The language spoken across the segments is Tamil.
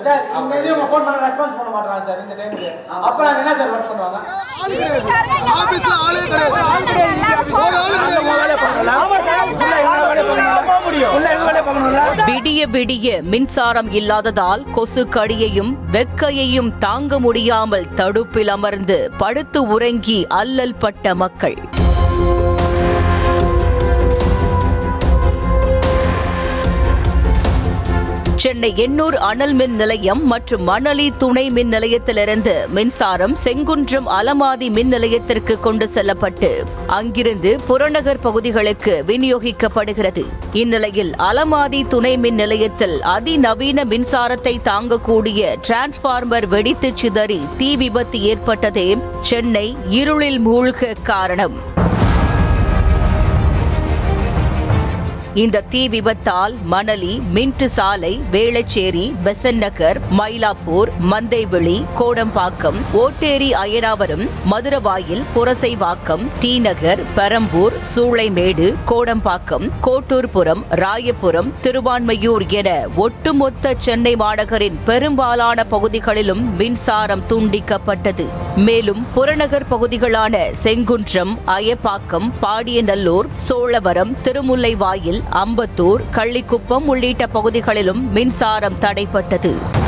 சார் இங்க இருந்து உங்க ஃபோன் பண்ண ரெஸ்பான்ஸ் பண்ண மாட்டறாங்க சார் இந்த டைம்க்கு. அப்ப நாங்க என்ன சார் வர்க் பண்ணுவாங்க? ஆபீஸ்ல ஆளே கிடையாது. ஒரு ஆளு வேலை பண்ணலாம். ஆமா சார் உள்ள எங்க வேலை பண்ணலாம். உள்ள எங்க வேலை பண்ணலாம். விடிய விடிய மின்சாரம் இல்லாததால் கொசு கடியையும் வெக்கையையும் தாங்க முடியாமல் தடுப்பில் அமர்ந்து படுத்து உறங்கி அல்லல் பட்ட மக்கள். சென்னை எண்ணூர் அனல் மின் நிலையம் மற்றும் மணலி துணை மின் நிலையத்திலிருந்து மின்சாரம் செங்குன்றம் அலமாதி மின் நிலையத்திற்கு கொண்டு செல்லப்பட்டு அங்கிருந்து புறநகர் பகுதிகளுக்கு விநியோகிக்கப்படுகிறது. இந்நிலையில் அலமாதி துணை மின் நிலையத்தில் அதிநவீன மின்சாரத்தை தாங்கக்கூடிய டிரான்ஸ்பார்மர் வெடித்து சிதறி தீ விபத்து ஏற்பட்டதே சென்னை இருளில் மூழ்க காரணம். இந்த தீ விபத்தால் மணலி, மின்ட் சாலை, வேளச்சேரி, பெசன்ட் நகர், மயிலாப்பூர், மந்தைவெளி, கோடம்பாக்கம், ஓட்டேரி அயனாவரம், மதுரவாயில், புரசைவாக்கம், டி நகர், பெரம்பூர், சூளைமேடு, கோடம்பாக்கம், கோட்டூர்புரம், ராயபுரம், திருவான்மையூர் என ஒட்டுமொத்த சென்னை மாநகரின் பெரும்பாலான பகுதிகளிலும் மின்சாரம் துண்டிக்கப்பட்டது. மேலும் புறநகர் பகுதிகளான செங்குன்றம், அயப்பாக்கம், பாடியநல்லூர், சோழவரம், திருமுல்லைவாயில், அம்பத்தூர், கள்ளிக்குப்பம் உள்ளிட்ட பகுதிகளிலும் மின்சாரம் தடைப்பட்டது.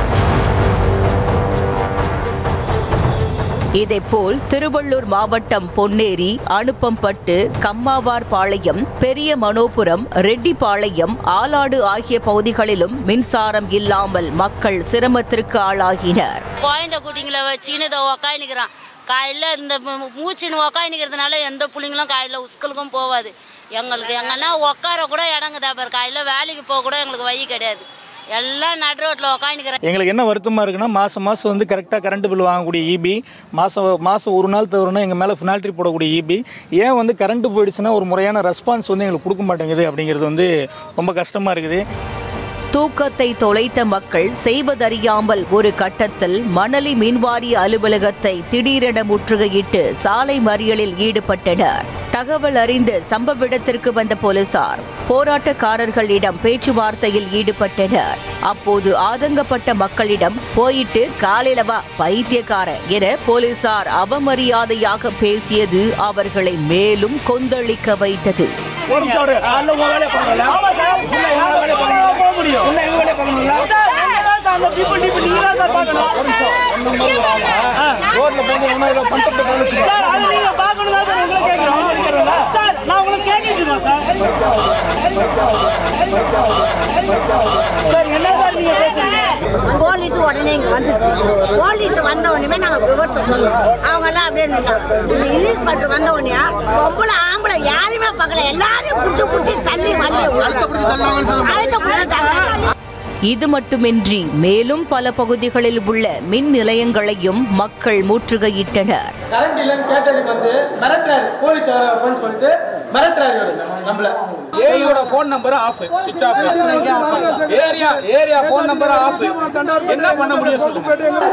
இதேபோல் திருவள்ளூர் மாவட்டம் பொன்னேரி, அனுப்பம்பட்டு, கம்மாவார்பாளையம், பெரிய மனோபுரம், ரெட்டிப்பாளையம், ஆலாடு ஆகிய பகுதிகளிலும் மின்சாரம் இல்லாமல் மக்கள் சிரமத்திற்கு ஆளாகினர். குழந்தை குட்டிங்களை வச்சுன்னு இதை உக்காந்துக்கிறான். காலையில் இந்த மூச்சுன்னு உக்காந்துக்கிறதுனால எந்த பிள்ளைங்களும் காலையில் ஸ்கூலுக்கும் போகாது. எங்களுக்கு எங்கன்னா உட்கார கூட இடங்குதா பாரு. காலையில் வேலைக்கு போக கூட எங்களுக்கு வழி கிடையாது. எல்லாம் நடு ரோட்டில் உட்காந்துக்கிறேன். எங்களுக்கு என்ன வருத்தமாக இருக்குன்னா மாதம் வந்து கரெக்டாக கரண்ட் பில் வாங்கக்கூடிய இபி, மாதம் ஒரு நாள் தவறுனா எங்கள் மேலே ஃபினால்ட்ரி போடக்கூடிய இபி, ஏன் வந்து கரண்ட்டு போயிடுச்சுன்னா ஒரு முறையான ரெஸ்பான்ஸ் வந்து எங்களுக்கு கொடுக்க மாட்டேங்குது அப்படிங்கிறது வந்து ரொம்ப கஷ்டமாக இருக்குது. தூக்கத்தை தொலைத்த மக்கள் செய்வதறியாமல் ஒரு கட்டத்தில் மணலி மின்வாரிய அலுவலகத்தை திடீரென முற்றுகையிட்டு சாலை மறியலில் ஈடுபட்டனர். தகவல் அறிந்து சம்பவ இடத்திற்கு வந்த போலீசார் போராட்டக்காரர்களிடம் பேச்சுவார்த்தையில் ஈடுபட்டனர். அப்போது ஆதங்கப்பட்ட மக்களிடம் போயிட்டு காலையில வா பைத்தியக்கார என போலீசார் அவமரியாதையாக பேசியது அவர்களை மேலும் கொந்தளிக்க வைத்தது. போலீஸ் உடனே இங்க வந்துச்சு. போலீஸ் வந்த உடனே நாங்க விவரத்தை சொன்னோம். அவங்க எல்லாம் அப்படியே இங்கிலீஷ் பட்டு வந்த உடனே பொம்பளை ஆம்பளை யாருமே பார்க்கல. எல்லாரையும் புடிச்சு புடிச்சு தண்ணி வண்டி இது மட்டுமின்றி மேலும் பல பகுதிகளில் உள்ள மின் நிலையங்களையும் மக்கள் முற்றுகையிட்டனர். கரண்ட் இல்லன்னு கேட்டதுக்கு வந்து மிரட்டறாரு. போலீஸ் வரப்பன்னு சொல்லிட்டு மிரட்டறாரு நம்மள. ஏயோட ஃபோன் நம்பர் ஆஃப், ஸ்விட்ச் off. Area phone number off. என்ன பண்ண முடியும் சொல்லுங்க.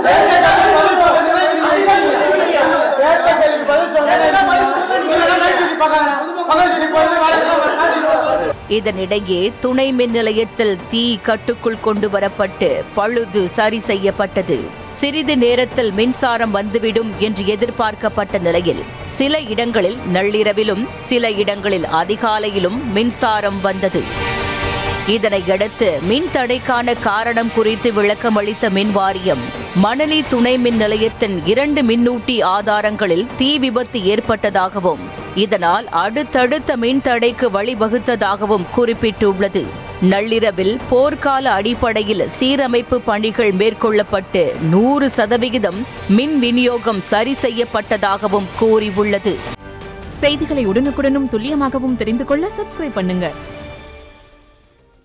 இதனிடையே துணை மின் நிலையத்தில் தீ கட்டுக்குள் கொண்டு வரப்பட்டு பழுது சரி செய்யப்பட்டது. சிறிது நேரத்தில் மின்சாரம் வந்துவிடும் என்று எதிர்பார்க்கப்பட்ட நிலையில் சில இடங்களில் நள்ளிரவிலும் சில இடங்களில் அதிகாலையிலும் மின்சாரம் வந்தது. இதனையடுத்து மின் தடைக்கான காரணம் குறித்து விளக்கமளித்த மின் வாரியம் மணலி துணை மின் நிலையத்தின் 2 மின்னூட்டி ஆதாரங்களில் தீ விபத்து ஏற்பட்டதாகவும் இதனால் அடுத்தடுத்த மின் தடைக்கு வழிவகுத்ததாகவும் குறிப்பிட்டுள்ளது. நள்ளிரவில் போர்க்கால அடிப்படையில் சீரமைப்பு பணிகள் மேற்கொள்ளப்பட்டு 100% மின் விநியோகம் சரி செய்யப்பட்டதாகவும் கூறியுள்ளது. செய்திகளை உடனுக்குடனும் துல்லியமாகவும் தெரிந்து கொள்ள சப்ஸ்கிரைப் பண்ணுங்க.